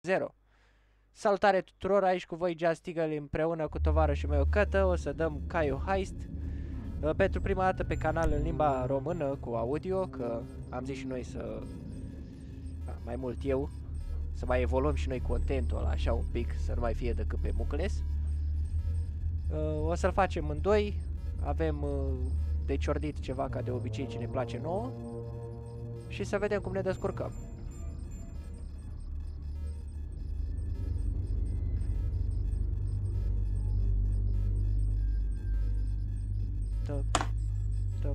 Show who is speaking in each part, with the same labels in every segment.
Speaker 1: 0. Salutare tuturor, aici cu voi Just Eagle împreună cu tovarășul meu Cătă. O să dăm Caio Heist pentru prima dată pe canal în limba română cu audio, că am zis și noi să, mai mult eu, să mai evoluăm și noi contentul ăla așa un pic, să nu mai fie decât pe mucles. O să-l facem în doi, avem de ciordit ceva ca de obicei ce ne place nouă și să vedem cum ne descurcăm. Top, top.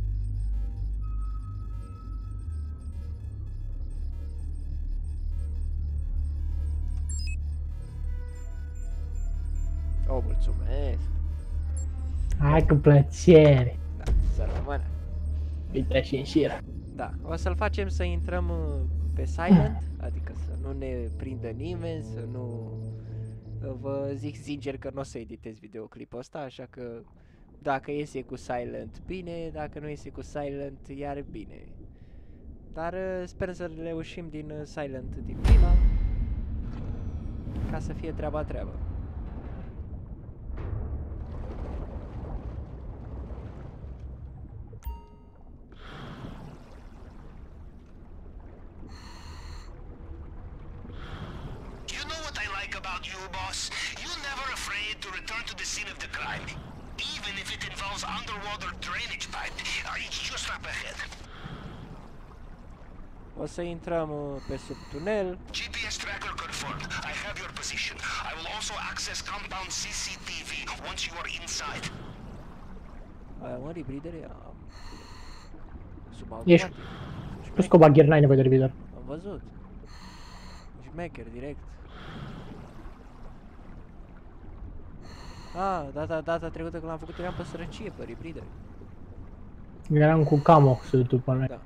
Speaker 1: O, mulțumesc!
Speaker 2: Hai cu plăcere!
Speaker 1: Da, să rămână!
Speaker 2: Uite și în șir.
Speaker 1: Da, o să-l facem să intrăm pe silent, adică să nu ne prindă nimeni, să nu... Vă zic sincer că nu o să editez videoclipul ăsta, așa că dacă iese cu silent, bine, dacă nu iese cu silent, iar bine. Dar sper să reușim din silent din prima, ca să fie treaba treabă.
Speaker 3: About you, boss. You're never afraid to return to the scene of the crime, even if it involves underwater drainage pipe. It's just up ahead.
Speaker 1: O să intrăm pe sub tunel.
Speaker 3: GPS tracker confirmed. I have your position. I will also access compound CCTV once you are inside.
Speaker 1: Aia mă, rebreedere? Sub
Speaker 2: Ești cu scobagher, n-ai nevoie de rebreeder.
Speaker 1: Am văzut. Șmecher, direct. Data trecută când l-am făcut eram pe sărăcie, pe rebreeder.
Speaker 2: Eram cu camo suitul pe noi.
Speaker 1: Da.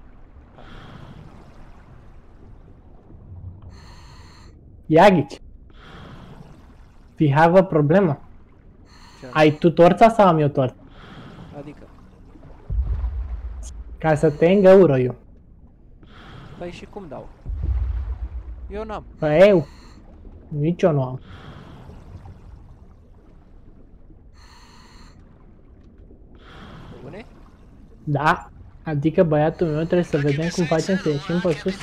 Speaker 2: Iagici. We have a problemă.
Speaker 1: Ce?
Speaker 2: Ai tu torța sau am eu torța?
Speaker 1: Adică?
Speaker 2: Ca să te îngăură eu.
Speaker 1: Păi și cum dau? Eu n-am.
Speaker 2: Păi eu. Nici eu nu am.
Speaker 1: Bune?
Speaker 2: Da. Adică băiatul meu trebuie să vedem cum facem să ieșim pe sus.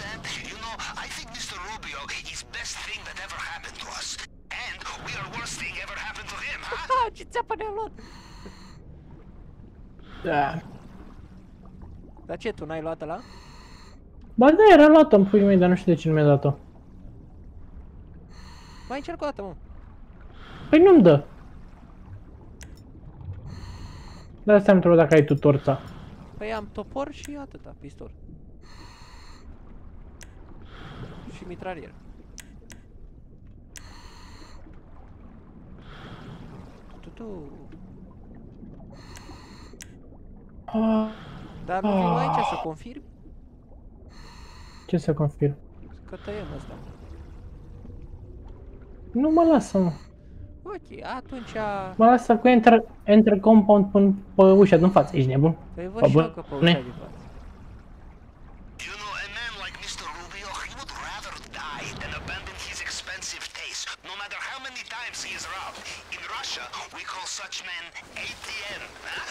Speaker 1: Ce țeapă ne-am luat?
Speaker 2: Da.
Speaker 1: Dar ce, tu n-ai luat ăla?
Speaker 2: Ba da, era luat-o în puii mei, dar nu știu de ce nu mi-a dat-o.
Speaker 1: Mai încerc o dată, mă.
Speaker 2: Păi nu-mi dă. De asta am întrebat dacă ai tu torța.
Speaker 1: Păi am topor și atâta, pistol. Și mitralier. Dar nu vin aici să confirm?
Speaker 2: Ce să confirm?
Speaker 1: Că tăiem ăsta.
Speaker 2: Nu mă lasă, mă.
Speaker 1: Ok, atunci...
Speaker 2: Mă lasă cu enter compound până pe ușa din față, ești nebun?
Speaker 1: Păi văd și eu că pe ușa din față.
Speaker 3: You know, a man like Mr. Rubio, he would rather die than abandon his expensive taste, no matter how many times he is robbed. In Russia, we call such men ATM.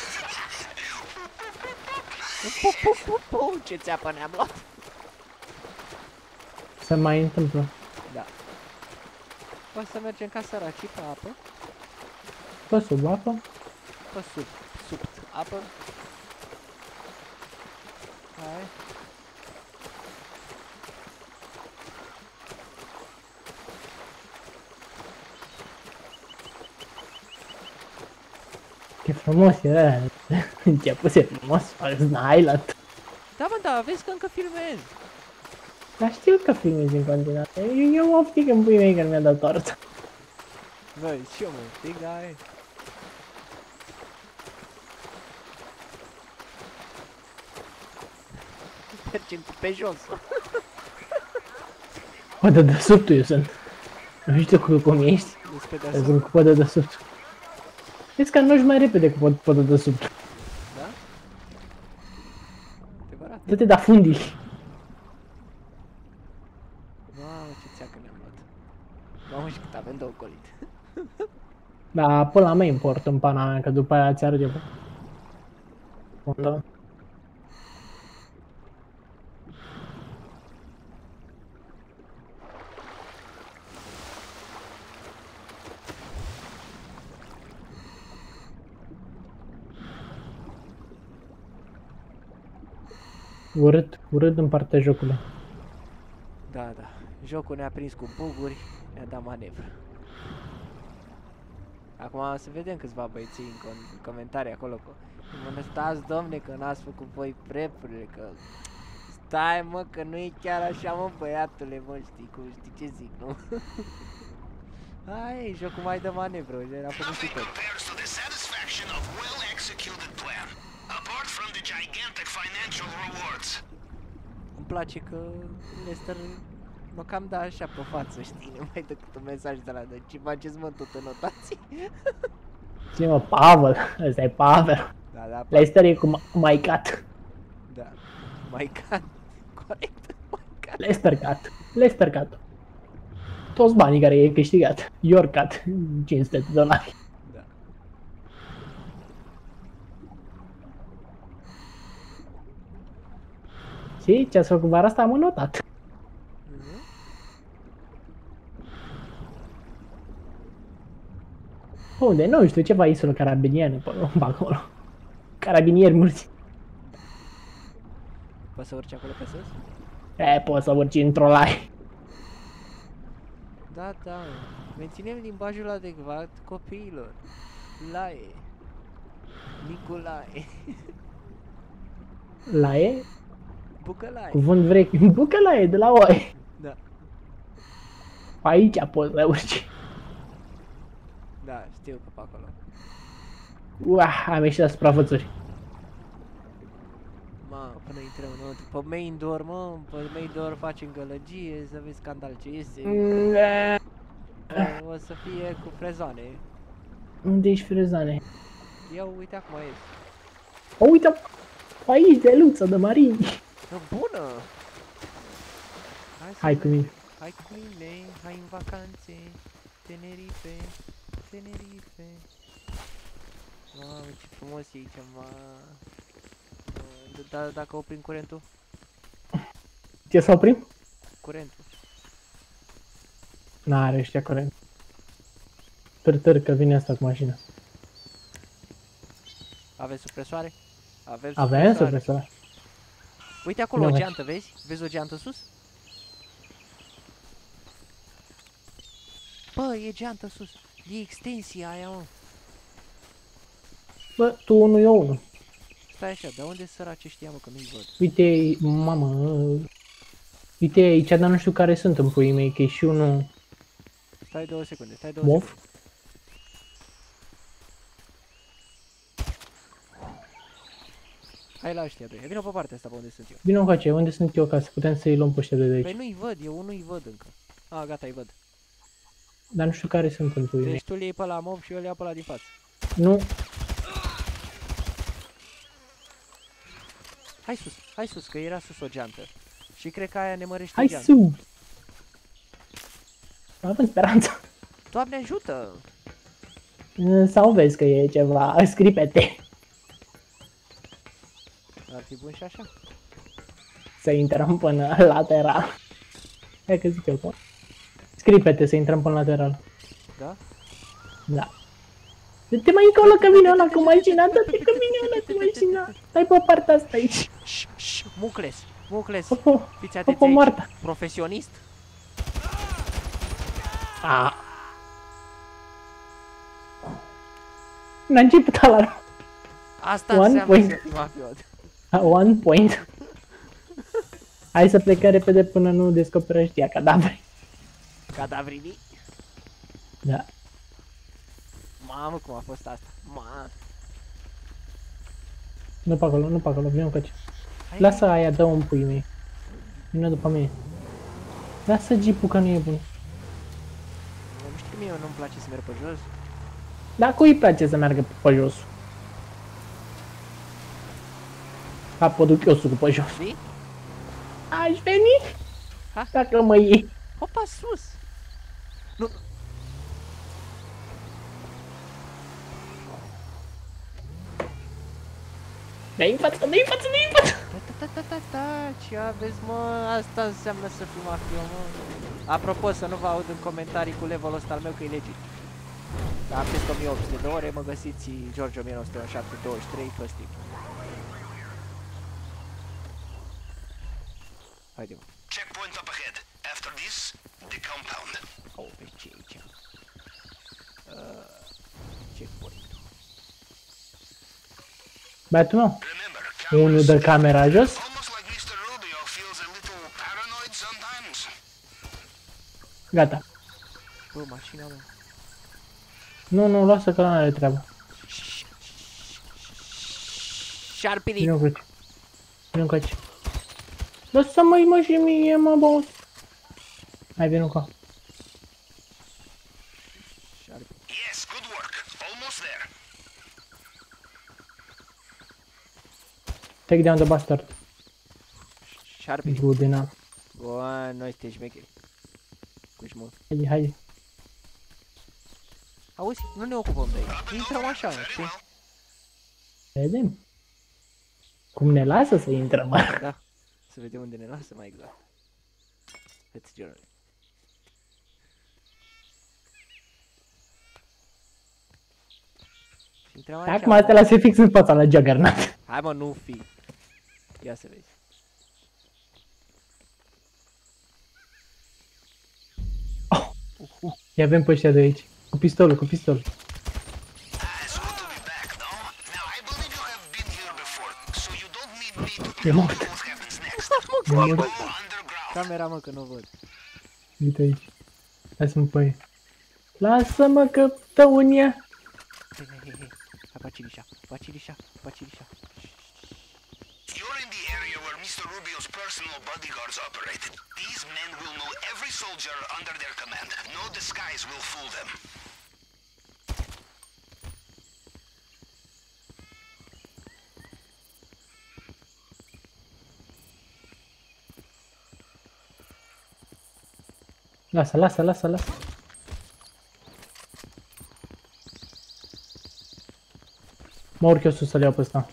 Speaker 1: Ce țeapă ne-am luat?
Speaker 2: Se mai întâmplă.
Speaker 1: Da. O să mergem ca săracii pe apă.
Speaker 2: Pe sub apă?
Speaker 1: Pe sub apă. Hai.
Speaker 2: Ce frumos era. Începuse frumos, Falls Island.
Speaker 1: Da, mă, da, vezi că încă filmez.
Speaker 2: Dar știu că filmezi în continuare. Eu optic în puii mei că nu mi-a dat torța.
Speaker 1: Băi, și eu mă pic, da, e. Mergem pe jos.
Speaker 2: Pe dedesubtul eu sunt. Nu știu cum ești. Eu sunt cu pe dedesubtul. Vezi că mergi mai repede cu pe dedesubtul.
Speaker 1: Da? Adevărat?
Speaker 2: Dă-te da fundii.
Speaker 1: Wow, ce țeacă ne-am luat. Mamă, și cât avem de ocolit.
Speaker 2: Da, până la mea import în pana mea, că după aia ți-arăt eu. Da. Urât în partea jocului.
Speaker 1: Da. Jocul ne-a prins cu buguri, ne-a dat manevră. Acum o să vedem câțiva băieții în comentarii acolo că mă stați, domne, că n-ați făcut voi prepurile, că stai, mă, că nu e chiar așa, mă, băiatule, mă, știi ce zic, nu? Hai, jocul mai dă manevră, era făcut și tot. Îmi place că Lester mă cam da așa pe față, știi, nu mai decât un mesaj de la de ce faceți, mă, tot în notații.
Speaker 2: Cine, mă, Pavel, ăsta e Pavel.
Speaker 1: Da,
Speaker 2: Lester e cu Maicat.
Speaker 1: Da, Maicat, corect, Maicat.
Speaker 2: Lester Cat. Toți banii care i-ai câștigat. Your Cat, 500 de dolari.
Speaker 1: Da.
Speaker 2: Și ce ați făcut vara asta am notat. Unde? Nu știu, ceva insulă carabiniere pe acolo. Carabinieri mulți.
Speaker 1: Poți să urci acolo pe sus?
Speaker 2: Poți să urci într-o lai.
Speaker 1: Da, menținem limbajul adecvat copiilor. Laie. Nicolae.
Speaker 2: Laie?
Speaker 1: Bucălaie.
Speaker 2: Cuvânt vechi. Bucălaie de la oaie.
Speaker 1: Da.
Speaker 2: Aici poți să urci.
Speaker 1: Da, știu că pe acolo.
Speaker 2: Am ieșit la suprafățuri.
Speaker 1: Mă, până intrăm înăuntru. Pe main door, mă, pe main door facem gălăgie, să vezi scandal ce este. O să fie cu frezoane.
Speaker 2: Unde ești frezane?
Speaker 1: Eu, uite acum ies.
Speaker 2: O, uite aici de luță, de marini.
Speaker 1: Bună!
Speaker 2: Hai cu mine.
Speaker 1: Hai cu mine, hai în vacanțe. Tenerife. Mamă, ce frumos e aici, mă. Dar dacă oprim curentul?
Speaker 2: Ce să oprim?
Speaker 1: Curentul.
Speaker 2: N-are ăștia curent. Târ, că vine asta cu mașina.
Speaker 1: Aveți supresoare?
Speaker 2: Avem supresoare.
Speaker 1: Uite acolo o geantă, vezi? Vezi o geantă sus? Bă, e geantă sus. E extensia aia, mă.
Speaker 2: Bă, tu unul, eu unul.
Speaker 1: Stai așa, dar unde săraci ăștia, mă, că nu-i văd?
Speaker 2: Uite, mamă. Uite aici, dar nu știu care sunt în puii mei, că e și unul...
Speaker 1: Stai 2 secunde,
Speaker 2: Mof?
Speaker 1: Hai la ăștia doi, vină pe partea asta pe unde sunt eu.
Speaker 2: Vino încoace, unde sunt eu, ca să putem să-i luăm pe ăștia de aici.
Speaker 1: Păi nu-i văd, eu nu-i văd încă. Ah, gata, îi văd.
Speaker 2: Dar nu știu care sunt în puii mei.
Speaker 1: Deci tu le iei pe la mob și eu le iau pe la din față.
Speaker 2: Nu.
Speaker 1: Hai sus, că era sus o geantă. Și cred că aia ne mărește
Speaker 2: Hai
Speaker 1: geanta.
Speaker 2: sus! Avem speranța.
Speaker 1: Doamne ajută!
Speaker 2: Sau vezi că e ceva scripete.
Speaker 1: Ar fi bun și așa.
Speaker 2: Să intrăm până lateral. Hai că zic eu tot. Scripete să intrăm până lateral.
Speaker 1: Da?
Speaker 2: Da. Dă-te mai încolo că vine ăla cu mașina, dă-te că vine ăla cu mașina. Stai pe partea asta aici.
Speaker 1: Mucles, fiți atenți
Speaker 2: Popo,
Speaker 1: aici. Profesionist?
Speaker 2: N-a început alarma.
Speaker 1: Asta înseamnă să fii mafiot.
Speaker 2: 1 point. Hai să plecăm repede până nu descoperă ăștia cadavre.
Speaker 1: Cadavrii?
Speaker 2: Da.
Speaker 1: Mamă, cum a fost asta? Mamă.
Speaker 2: Nu pe acolo, vină încoace. Lasă aia, dă un pui mei. Vină după mine. Lasă jeepul că nu e bun.
Speaker 1: Nu știu că mie nu-mi place să merg pe jos.
Speaker 2: Dar cui îi place să meargă pe jos? Capodupiosul pe jos.
Speaker 1: Vii?
Speaker 2: Aș veni?
Speaker 1: Ha?
Speaker 2: Dacă mă iei.
Speaker 1: Hopa sus! Nu!
Speaker 2: Dă-i în față, dă-i în față, dă-i în față!
Speaker 1: Ce aveți, mă? Asta înseamnă să fiu mafion, mă. Apropo, să nu vă aud în comentarii cu levelul ăsta al meu că e legit. Am peste 1800 de ore, mă găsiți George 1907-23 pe Steam. Haide, mă.
Speaker 3: Checkpoint up ahead. After this, the compound.
Speaker 1: Oh, pe ce aici? Checkpoint.
Speaker 2: Băiatul meu,
Speaker 3: Remember,
Speaker 2: unul dă camera jos.
Speaker 3: almost like Mr. Rubio feels a little paranoid sometimes.
Speaker 2: Gata.
Speaker 1: Bă, mașina, mă.
Speaker 2: Nu, lasă că n-are treabă.
Speaker 1: Șarpili!
Speaker 2: Vino încoace. Vino încoace. Lasă-mă-i mă și mie, mă, boss. Hai, vino încoa.
Speaker 3: Yes, good work. Almost there.
Speaker 2: Take down the bastard.
Speaker 1: Șarpili!
Speaker 2: Good enough.
Speaker 1: Bă, noi suntem șmecheri. Cușmul.
Speaker 2: Haide.
Speaker 1: Auzi, nu ne ocupăm de aici. Intrăm așa,
Speaker 3: Very
Speaker 1: știi?
Speaker 3: well.
Speaker 2: Vedem. Cum ne lasă să intrăm, mă.
Speaker 1: Da. Să vedem unde ne lasă mai exact. Let's journey. Intrăm aici.
Speaker 2: Acum astea lase fix în fața la Juggernaut.
Speaker 1: Hai, mă, nu fi. Ia să vezi.
Speaker 2: Ia avem pe ăștia de aici. Cu pistolul, cu pistolul.
Speaker 3: It's good to be back, no? Now, I believe you have been here before, so you don't need me to
Speaker 2: E
Speaker 3: tell you
Speaker 2: mort.
Speaker 3: what happens next.
Speaker 2: E mort.
Speaker 3: Go underground.
Speaker 1: Camera, mă, că nu văd.
Speaker 2: Uite aici. Lasă-mă pe aia. Lasă-mă că dă în ea.
Speaker 1: Hei. Apacilișa.
Speaker 3: You're in the area where Mr. Rubio's personal bodyguards operate. These men will know every soldier under their command. No disguise will fool them.
Speaker 2: Lasă. Mă urc eu sus să-l iau pe ăsta.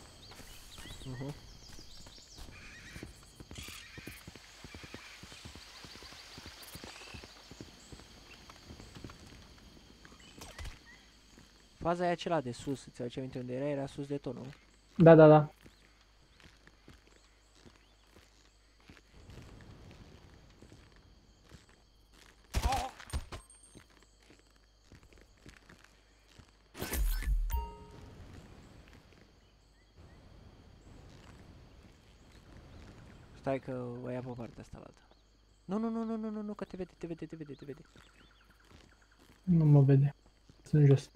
Speaker 1: Faza e acela de sus, îți aduce aminte unde era? Era sus de tot, nu?
Speaker 2: Da.
Speaker 1: Stai că o ia pe partea asta la alta. Nu, că te vede.
Speaker 2: Nu mă vede. Sunt jos.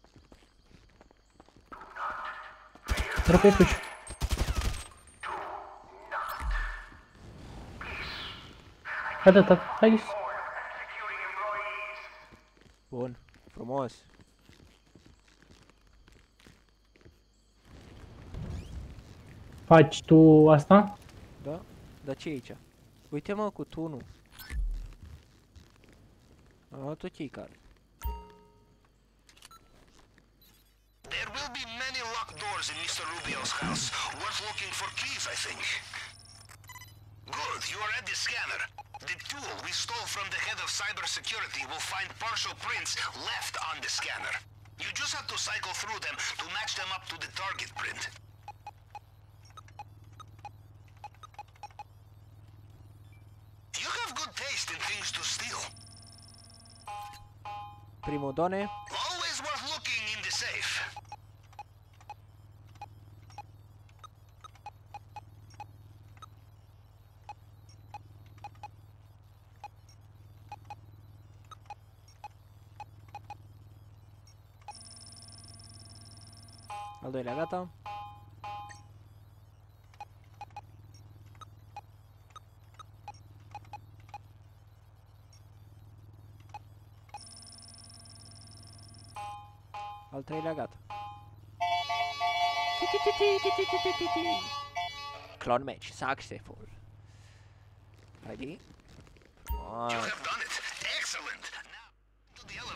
Speaker 2: Trăpă puși. Hai sus.
Speaker 1: Bun, frumos.
Speaker 2: Faci tu asta?
Speaker 1: Da? Dar ce e aici? Uite, mă, cu tunul. Tot ce-i care.
Speaker 3: There will be many locked doors in Mr. Rubio's house. Worth looking for keys, I think. Good, you are at the scanner. The tool we stole from the head of cybersecurity will find partial prints left on the scanner. You just have to cycle through them to match them up to the target print. You have good taste in things to steal.
Speaker 1: Primul done.
Speaker 3: Always worth looking in the safe.
Speaker 1: Al doilea gata. Al treilea gata. Clone match successful. Haide.
Speaker 3: You have done it. Excellent. Now to the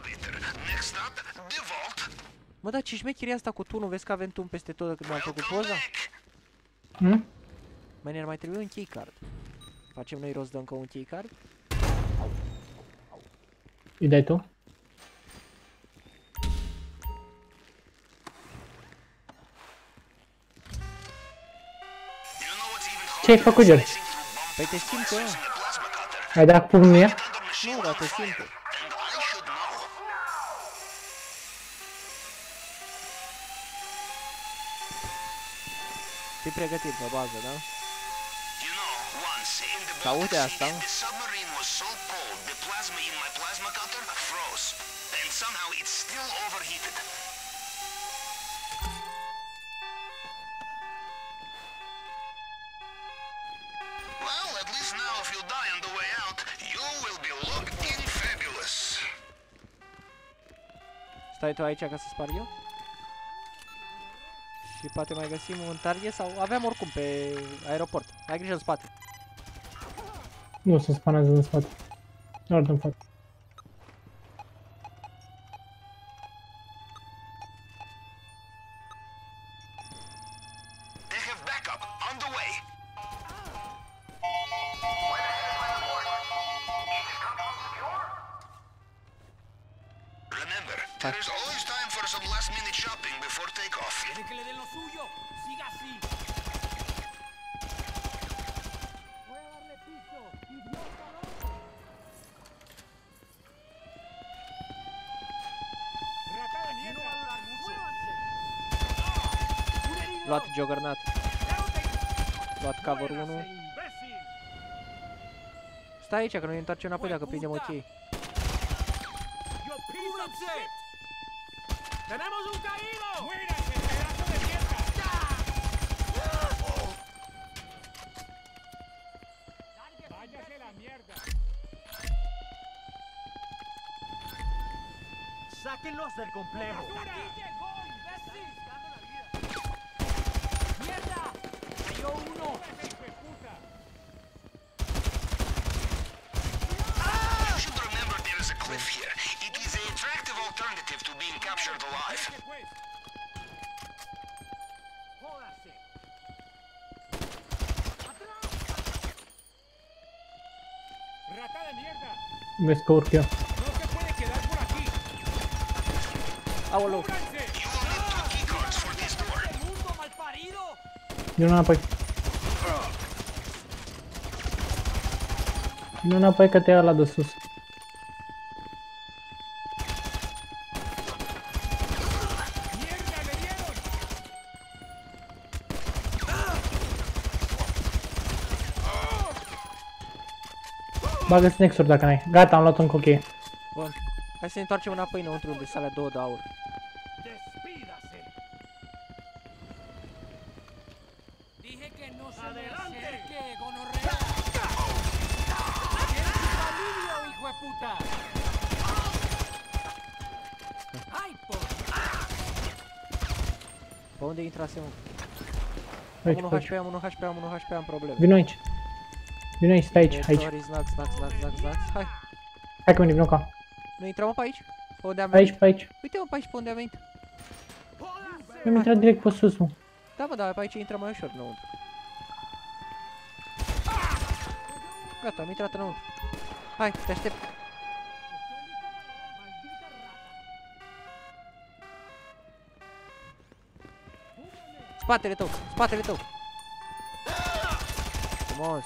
Speaker 3: the vault.
Speaker 1: Mă, dar ce șmecherie asta cu tunul? Vezi că avem tun peste tot când am făcut poza?
Speaker 2: Hmm?
Speaker 1: Mai ne-ar mai trebui un keycard. Facem noi rost de încă un keycard?
Speaker 2: Îi dai tu? Ce ai făcut, George?
Speaker 1: Păi te simte, ăia.
Speaker 2: Ai dat cu pumnul în ea?
Speaker 1: Nu, dar te simte. Fii pregătit pe bază, da? S-aude asta?
Speaker 3: The submarine was so cold, the plasma in my plasma cutter froze. And somehow it's still overheated. Well, at least now if you die on the way out, you will be looking fabulous.
Speaker 1: Stai tu aici ca să sparg eu? Și poate mai găsim un target sau aveam oricum pe aeroport. Ai grijă în spate.
Speaker 2: Nu se spanează în spate. Doar în față.
Speaker 3: They have backup on the way. Remember, there is always time for some last-minute shopping before takeoff.
Speaker 4: ¿Quiere que le den lo suyo? Siga así. Voy a darle piso, idiota, loco. Rata de mierda. No va a durar mucho. Un herido.
Speaker 1: Luat Juggernaut. Luat cover 1.
Speaker 4: Imbécil.
Speaker 1: Stai aici că noi ne întoarcem înapoi dacă prindem ok.
Speaker 4: ¡Cúbranse! ¡Tenemos un caído! ¡Muérase, pedazo de mierda! ¡Váyase la mierda! ¡Sáquenlos del complejo! ¡Aquí llegó, imbécil! ¡Mierda! ¡Cayó uno! ¡Hijo de puta!
Speaker 3: You should remember there is a cliff here. It is an attractive alternative to being captured alive.
Speaker 4: ¡Jódase! ¡Rata de mierda!
Speaker 2: Vezi că urc eu.
Speaker 4: ¡No se puede quedar por aquí!
Speaker 1: Aoleu.
Speaker 4: ¡Cúbranse!
Speaker 3: You will need 2 keycards for this door.
Speaker 4: ¡El mundo malparido!
Speaker 2: Vino înapoi. Vino înapoi că te ia ăla de sus.
Speaker 4: ¡Mierda, le dieron!
Speaker 2: Bagă snacks-uri dacă n-ai. Gata, am luat încă o cheie.
Speaker 1: Bun. Hai să ne întoarcem înapoi înăuntru unde sunt alea 2 de aur.
Speaker 4: ¡Despídase! Dije que no se me acerque, gonorrea. ¡Tienes un alivio, hijo de puta! ¡Ay, por...
Speaker 1: Pe unde intrasem? Am
Speaker 2: Aici,
Speaker 1: 1
Speaker 2: aici.
Speaker 1: HP, am 1 HP, am 1 HP, am probleme.
Speaker 2: Vino aici. Vino aici, stai aici, aici.
Speaker 1: Sorry, znax. Hai.
Speaker 2: Hai că mine, vino ca.
Speaker 1: Nu intrăm pe aici? Pe unde am venit?
Speaker 2: Aici, pe aici.
Speaker 1: Uite-mă pe aici pe unde am venit.
Speaker 2: Eu am intrat direct pe sus, mă.
Speaker 1: Da, bă, dar pe aici intră mai ușor înăuntru. Gata, am intrat înăuntru. Hai, te aștept. Spatele tău, spatele tău. Frumos.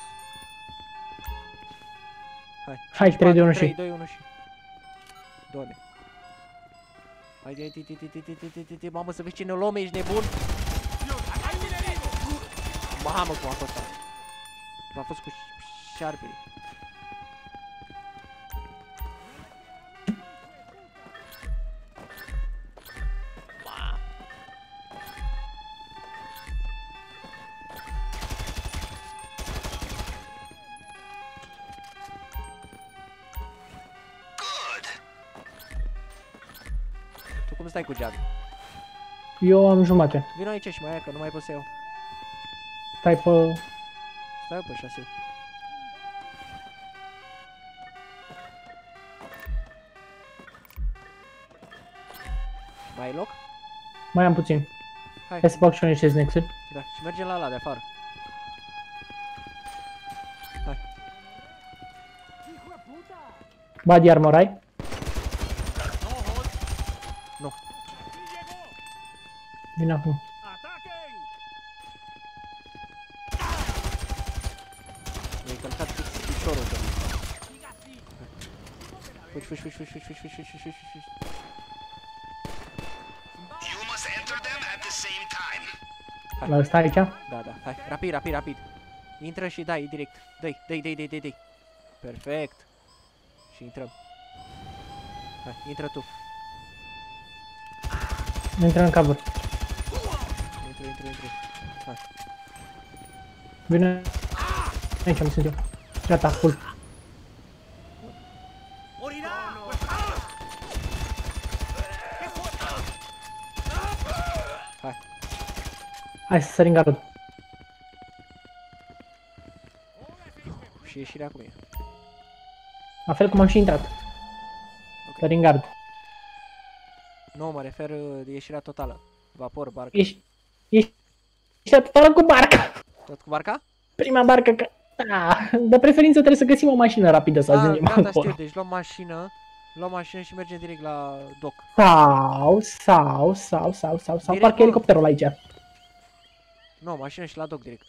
Speaker 2: Hai, 3, 2, 1 și...
Speaker 1: 3, 2, 1 și... Doamne. Hai, mamă, să vezi ce ne luăm, ești nebun? Mamă, cum a fost asta. A fost cu șarpele.
Speaker 3: Good.
Speaker 1: Tu cum stai cu geam?
Speaker 2: Eu am jumate.
Speaker 1: Vino aici și mai ia, că nu mai pot să iau.
Speaker 2: Stai pe...
Speaker 1: Stai pe 6. Mai ai loc?
Speaker 2: Mai am puțin.
Speaker 1: Hai.
Speaker 2: Hai să fac și eu niște snacks-uri.
Speaker 1: Da, și mergem la ăla de afară. Hai.
Speaker 2: Body armor ai?
Speaker 1: Nu.
Speaker 2: Vine acum.
Speaker 4: ¡Ataquen!
Speaker 1: Mi-ai călcat piciorul de fugi.
Speaker 3: You must enter them at the same time.
Speaker 2: La ăsta aici?
Speaker 1: Da, hai, rapid. Intră și dai direct. Dai. Perfect. Și intrăm. Hai, intră tu.
Speaker 2: Intră în cover.
Speaker 1: Intră. Hai.
Speaker 2: Vine. Aici am sunt eu. Gata, full.
Speaker 4: ¡Morirá!
Speaker 1: Hai.
Speaker 2: Hai să sărim gardul.
Speaker 1: Și ieșirea cum e?
Speaker 2: La fel cum am și intrat. Sărim gard.
Speaker 1: Nu, mă refer de ieșirea totală. Vapor, barcă.
Speaker 2: Ești totală cu barca.
Speaker 1: Tot cu barca?
Speaker 2: Prima barcă că... Da, de preferință trebuie să găsim o mașină rapidă să ajungem
Speaker 1: Gata,
Speaker 2: acolo.
Speaker 1: știu, deci luăm mașină și mergem direct la doc.
Speaker 2: Sau
Speaker 1: Direct,
Speaker 2: parcă
Speaker 1: mă.
Speaker 2: elicopterul aici.
Speaker 1: Nu, mașină și la doc direct.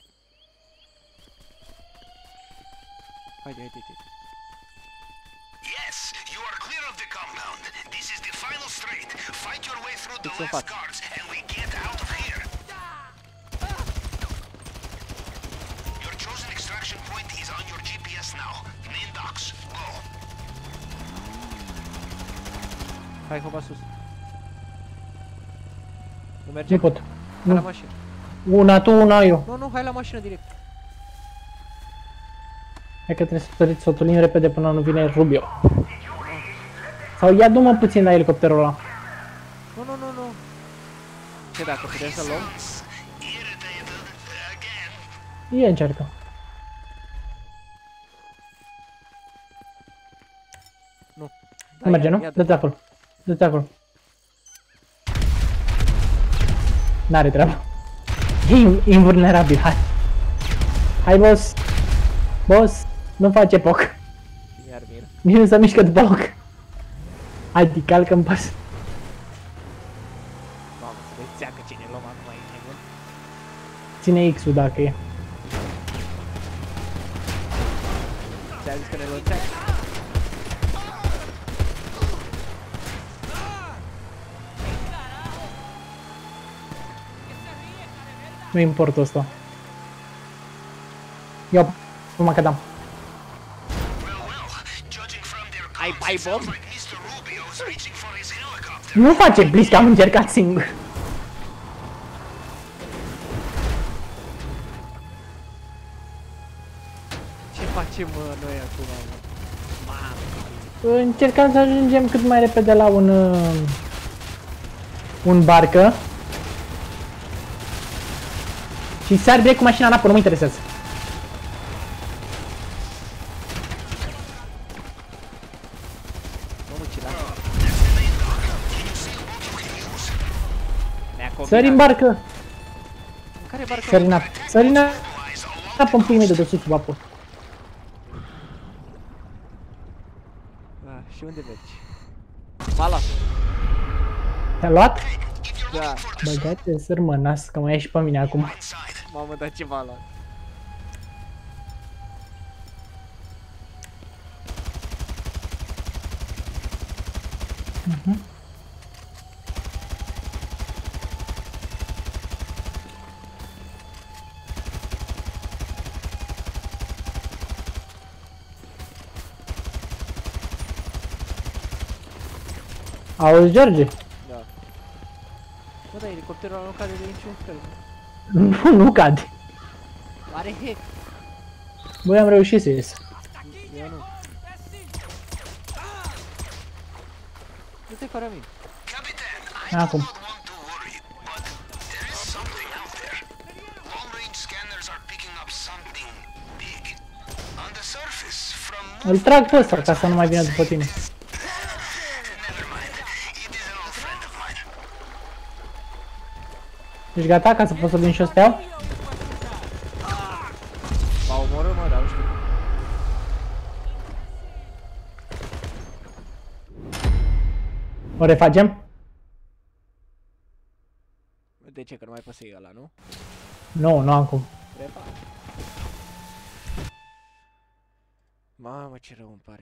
Speaker 1: Haide.
Speaker 3: Yes, you are clear of the compound. This is the final strait. Fight your way through the
Speaker 1: It's so
Speaker 3: last
Speaker 1: fast.
Speaker 3: guards and we get out of here. Your chosen extraction point is on your GPS now. Main docks. Go.
Speaker 1: Hai, hopa sus. Nu merge?
Speaker 2: Nu pot.
Speaker 1: Hai la
Speaker 2: Nu.
Speaker 1: mașină.
Speaker 2: Una tu, una eu.
Speaker 1: Nu, hai la mașină direct.
Speaker 2: Hai că trebuie să săriți Sotolin repede până nu vine Rubio. Sau ia du-mă puțin la elicopterul ăla.
Speaker 1: Nu. Ce dacă putem să luăm?
Speaker 3: Irritated again.
Speaker 2: Ia încearcă.
Speaker 1: Nu.
Speaker 2: Nu merge, nu?
Speaker 1: ia
Speaker 2: Dă-te acolo. Dă-te acolo. N-are treabă. E invulnerabil, hai. Hai, boss. Boss, nu face poc.
Speaker 1: Iar mir.
Speaker 2: Nici nu se mișcă după loc. Hai, te calcă în pas.
Speaker 1: Mamă, să vezi țeacă ce ne luăm acum aici, nebun.
Speaker 2: Ține X-ul dacă e.
Speaker 1: Ți-a zis că ne luăm țeacă?
Speaker 2: Nu importă asta. Ia, nu mă cădam.
Speaker 3: Judging from their
Speaker 1: Ai
Speaker 3: comms,
Speaker 1: bai
Speaker 3: it sounds
Speaker 1: bomb?
Speaker 3: like Mr. Rubio's reaching for his helicopter.
Speaker 2: Nu face please că am încercat singur.
Speaker 1: Ce facem noi acum, mă? Mamă.
Speaker 2: Încercam să ajungem cât mai repede la un barcă. Și sar direct cu mașina în apă, nu mă interesează.
Speaker 1: Mamă, ce lasă. Ne-a combinat.
Speaker 2: Sări în barcă.
Speaker 1: În care barcă?
Speaker 2: Sări în apă. Sări în apă în pui mei de sus sub apă.
Speaker 1: Și unde mergi? Mala.
Speaker 2: Te-a luat?
Speaker 1: Da.
Speaker 2: Băgate sârmă, nas, că mai e și pe mine acum.
Speaker 1: Mamă, dar ce mala.
Speaker 2: Auzi, George?
Speaker 1: Da. Bă, da, elicopterul ăla nu cade de niciun fel.
Speaker 2: Nu cade.
Speaker 1: Are hack.
Speaker 2: Băi, am reușit să ies.
Speaker 1: Eu nu. Du-te fără mine.
Speaker 3: Capitan,
Speaker 2: Acum.
Speaker 3: not want to worry, but there is something out there. Long-range scanners are picking up something big. On the surface, from
Speaker 2: Îl trag pe ăsta ca să nu mai vină după tine.
Speaker 3: never mind. It is an old friend of mine.
Speaker 2: Ești gata ca să poți să vin și o steau?
Speaker 1: M-a omorât, mă, dar nu știu cum.
Speaker 2: O refacem?
Speaker 1: De ce? Că nu mai poți să iei ăla, nu?
Speaker 2: Nu, nu am cum.
Speaker 1: Refac. Mamă, ce rău îmi pare.